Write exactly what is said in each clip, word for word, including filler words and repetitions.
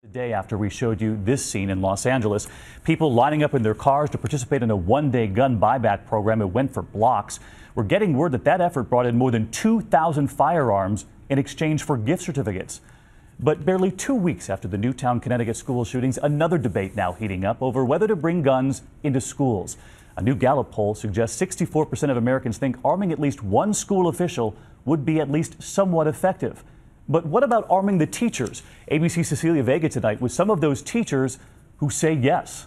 The day after we showed you this scene in Los Angeles, people lining up in their cars to participate in a one-day gun buyback program. It went for blocks. We're getting word that that effort brought in more than two thousand firearms in exchange for gift certificates. But barely two weeks after the Newtown, Connecticut school shootings, another debate now heating up over whether to bring guns into schools. A new Gallup poll suggests sixty-four percent of Americans think arming at least one school official would be at least somewhat effective. But what about arming the teachers? A B C's Cecilia Vega tonight with some of those teachers who say yes.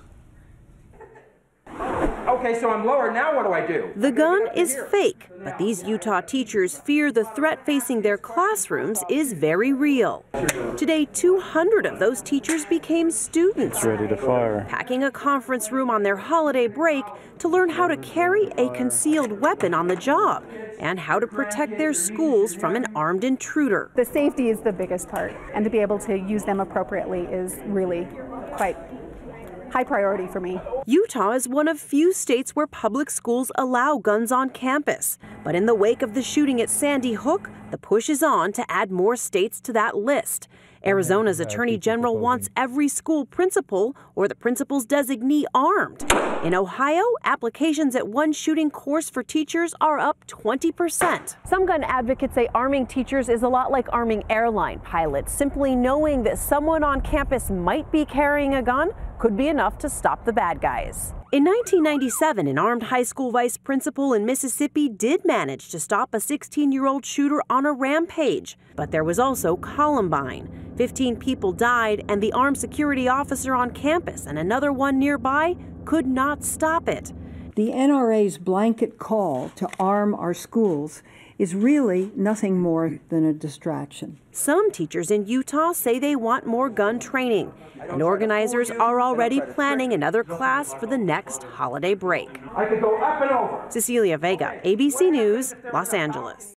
Okay, so I'm lower. Now what do I do? The gun is fake, but these Utah teachers fear the threat facing their classrooms is very real. Today, two hundred of those teachers became students, ready to fire, packing a conference room on their holiday break to learn how to carry a concealed weapon on the job and how to protect their schools from an armed intruder. The safety is the biggest part, and to be able to use them appropriately is really quite high priority for me. Utah is one of few states where public schools allow guns on campus. But in the wake of the shooting at Sandy Hook, the push is on to add more states to that list. Arizona's attorney general wants every school principal or the principal's designee armed. In Ohio, applications at one shooting course for teachers are up twenty percent. Some gun advocates say arming teachers is a lot like arming airline pilots. Simply knowing that someone on campus might be carrying a gun could be enough to stop the bad guys. In nineteen ninety-seven, an armed high school vice principal in Mississippi did manage to stop a sixteen-year-old shooter on a rampage. But there was also Columbine. fifteen people died, and the armed security officer on campus and another one nearby could not stop it. The N R A's blanket call to arm our schools is really nothing more than a distraction. Some teachers in Utah say they want more gun training, and organizers are already planning another class for the next holiday break. I could go up and over. Cecilia Vega, A B C News, Los Angeles.